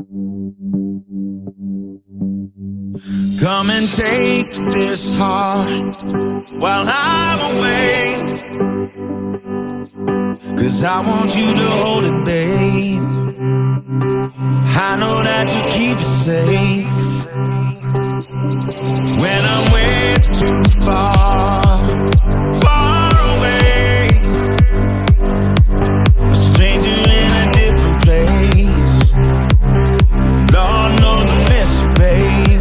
Come and take this heart while I'm away, 'cause I want you to hold it, babe. I know that you keep it safe. When I'm way too far, far away, a stranger in a different place, Lord knows I miss you, babe.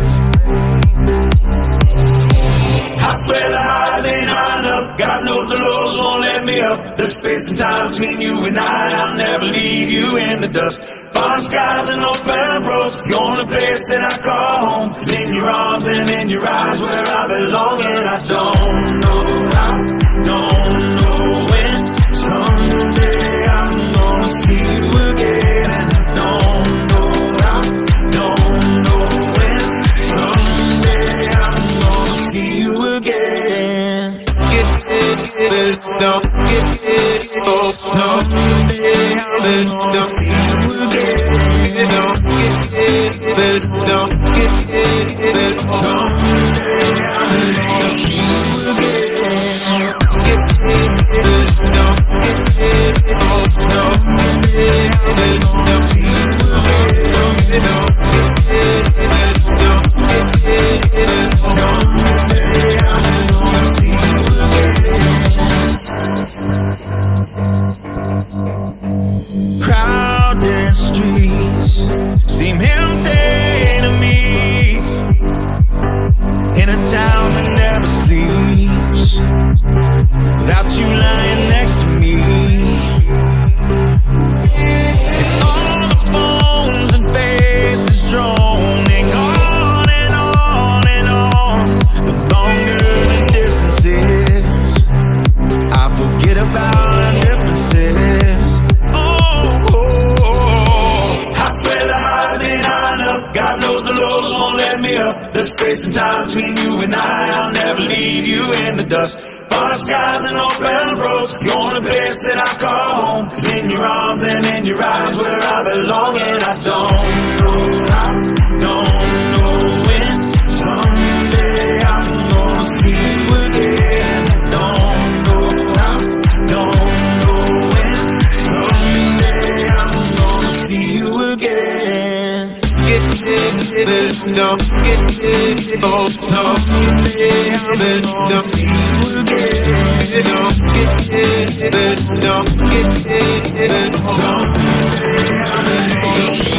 I swear the highs ain't high enough. God knows the lows won't let me up. There's space and time between you and I'll never leave you in the dust. Farm skies and open roads, the only place that I call home is in your arms and in your eyes where I belong. And I don't know how, don't know when, someday I'm gonna see you again. And I don't know how, don't know when, someday I'm gonna see you again. Get it, don't get it, oh, someday I'm gonna see you again. Don't get it, don't get it, someday I'm gonna see you again. Get it, don't get it, oh, someday I'm gonna see you again. Don't get it, don't get it, someday I'm gonna see you again. Crowded streets seem empty to me, in a town that never sleeps, without you lying next to me. And all the phones and faces droning on and on and on. The longer the distance is, I forget about our differences. God knows the lows won't let me up. There's space and time between you and I'll never leave you in the dust. Far skies and open roads, the only place that I call home is in your arms and in your eyes where I belong. And I don't know how, don't know when, someday I'm gonna see you again. I don't know how, don't know when, someday I'm gonna see you again. Get it, don't get it, oh, someday I'm gonna see you again. Don't get it, don't get it, someday I'm gonna see you again.